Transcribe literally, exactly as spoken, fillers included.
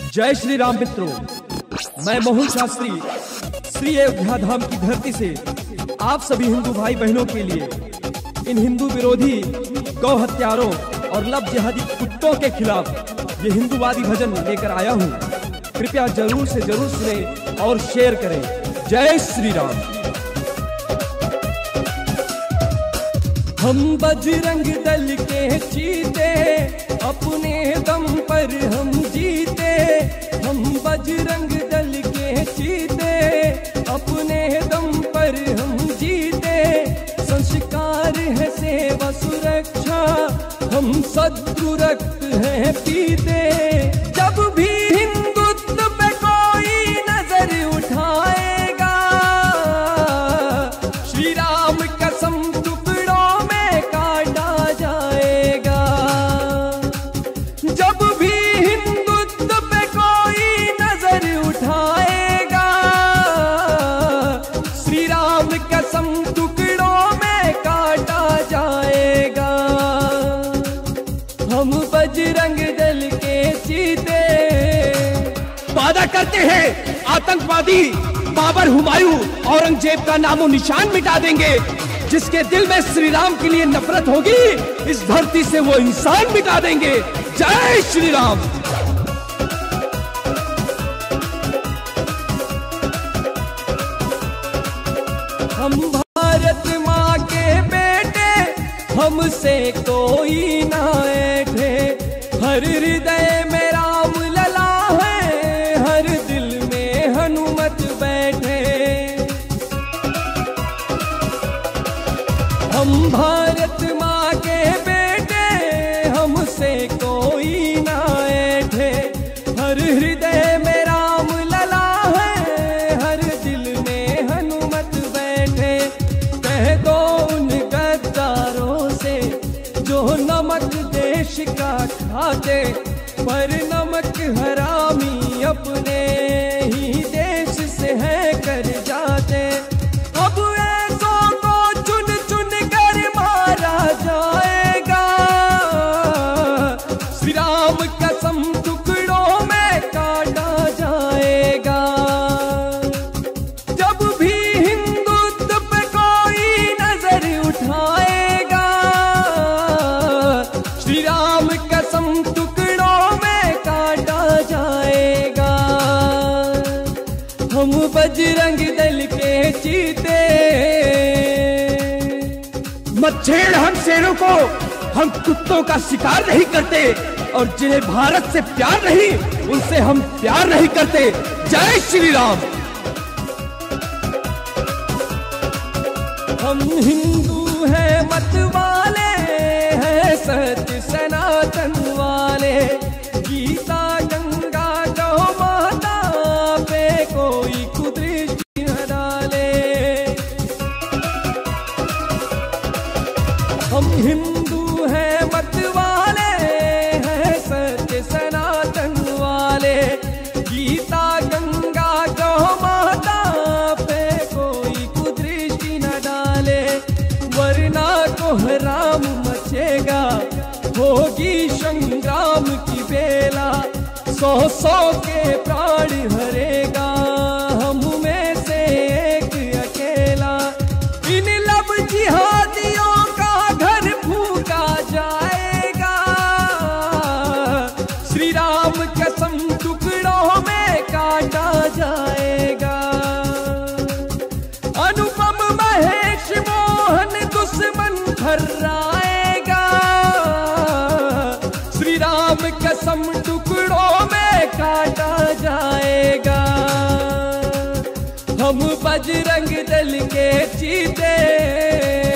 जय श्री राम मित्रों, मैं मोहन शास्त्री श्री अयोध्या धाम की धरती से आप सभी हिंदू भाई बहनों के लिए इन हिंदू विरोधी गौ हत्यारों और लब जिहादी कुत्तों के खिलाफ ये हिंदूवादी भजन लेकर आया हूँ। कृपया जरूर से जरूर सुने और शेयर करें। जय श्री राम। हम बजरंग दल के चीते, अपने दम पर हम जीते। हम बजरंग दल के चीते, अपने दम पर हम जीते। संस्कार है सेवा सुरक्षा, हम शत्रु रक्त है पीते। जब भी हिंदुत्व पे कोई नजर उठाएगा, श्री राम कसम टुकड़ों में काटा जाएगा। जब भी हिंदुत्व पे कोई नजर उठाएगा, श्री राम कसम टुकड़ों में काटा जाएगा। हम बजरंग दल के चीते वादा करते हैं, आतंकवादी बाबर, हुमायूं, औरंगजेब का नामो निशान मिटा देंगे। जिसके दिल में श्री राम के लिए नफरत होगी, इस धरती से वो इंसान मिटा देंगे। जय श्री राम। हम भारत माँ के बेटे, हमसे कोई ना ऐठे। हर हृदय में राम लला है, हर दिल में हनुमत बैठे। हम भारत माँ के बेटे, हमसे कोई ना ऐठे। हर हृदय में राम लला है, हर दिल में हनुमत बैठे। कह दो उन गद्दारों से जो नमक देश का खाते, पर नमक हरामी अपने ही देश से है कर जाते। अब ऐसों को चुन चुन कर मारा जाएगा, श्री राम कसम टुकड़ों में काटा जाएगा। जब भी हिंदुत्व पे कोई नजर उठाएगा, श्री राम कसम टुकड़ों में काटा जाएगा। हम बजरंग दल के चीते। मत छेड़ हम शेरों को, हम कुत्तों का शिकार नहीं करते। और जिन्हें भारत से प्यार नहीं, उनसे हम प्यार नहीं करते। जय श्री राम। हम हिंदू हैं मत वाले, हैं सत्य सनातन वाले। गीता गंगा गौ माता पे कोई कुदृष्टि न डाले। हम हिंदू हैं मत वाले, हैं सत्य सनातन वाले। गीता गंगा गौ माता पे कोई कुदृष्टि न डाले। वरना कोहराम मचेगा, होगी संग्राम की बेला। सौ सौ के प्राण हरेगा, हम में से एक अकेला। इन लब जिहादियों का घर फूका जाएगा, श्री राम कसम टुकड़ों में काटा जाएगा। अनुपम महेश मोहन दुश्मन थर्राएगा, श्री राम कसम टुकड़ों में काटा जाएगा। हम बजरंग दल के चीते।